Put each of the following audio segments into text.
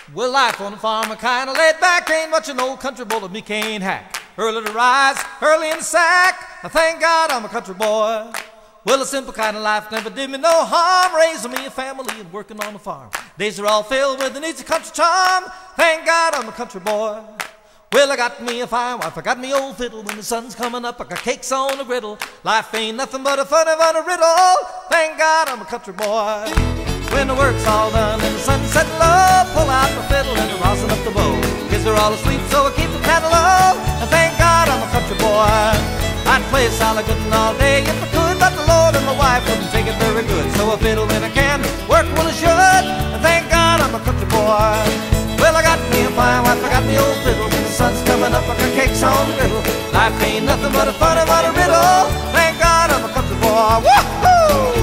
Well, life on the farm, I kinda laid back. Ain't much an old country boy that me can't hack. Early to rise, early in the sack. I thank God I'm a country boy. Well, a simple kind of life never did me no harm. Raising me a family and working on the farm. Days are all filled with an easy country charm. Thank God I'm a country boy. Well, I got me a fine wife, I got me old fiddle. When the sun's coming up, I got cakes on the griddle. Life ain't nothing but a funny riddle. Thank God I'm a country boy. When the work's all done and the sun's setting low, pull out my fiddle and rosin up the bow. Kids are all asleep, so I keep the pedal low. And thank God I'm a country boy. I'd play solid good all day if I could, but the Lord and my wife wouldn't take it very good. So I fiddle when I can, work when I should, and thank God I'm a country boy. Well, I got me a fine wife, I got me old fiddle. When the sun's coming up, I got cakes on the griddle. Life ain't nothing but a funny riddle. Thank God I'm a country boy. Woo-hoo!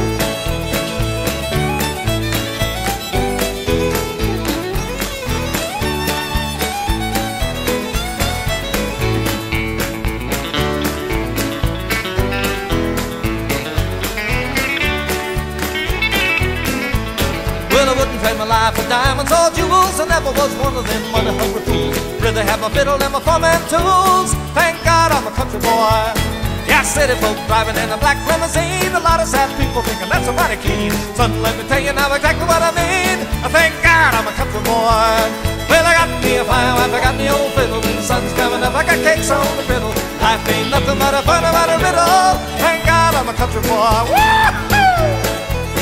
Well, I wouldn't trade my life for diamonds or jewels. I never was one of them money-hungry fools. Rather have my fiddle and my farmhand tools. Thank God I'm a country boy. Yeah, city folk driving in a black limousine. A lot of sad people thinking that's a mighty keen. Son, let me tell you now exactly what I mean. I thank God I'm a country boy. Well, I got me a fine wife, I got me old fiddle. When the sun's coming up, I got cakes on the griddle. Life ain't nothing but a funny riddle. Thank God I'm a country boy. Woo-hoo!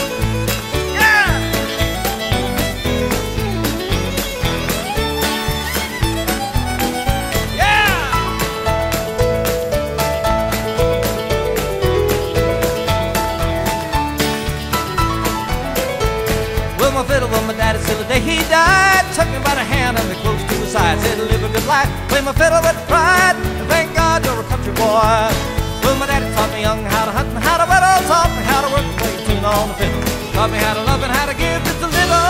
My fiddle with my daddy till the day he died. Took me by the hand and me close to his side. Said live a good life, play my fiddle with pride. And thank God you're a country boy. Well, my daddy taught me young how to hunt and how to whittle. Taught me how to work and play a tune on the fiddle. Taught me how to love and how to give just a little.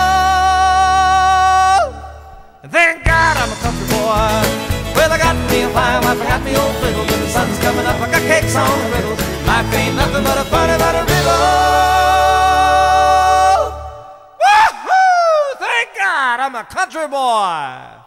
And thank God I'm a country boy. Well, I got me a fine wife, I got me old fiddle. When the sun's coming up, I got cakes on the griddle. Life ain't nothing but a funny riddle. I'm a country boy.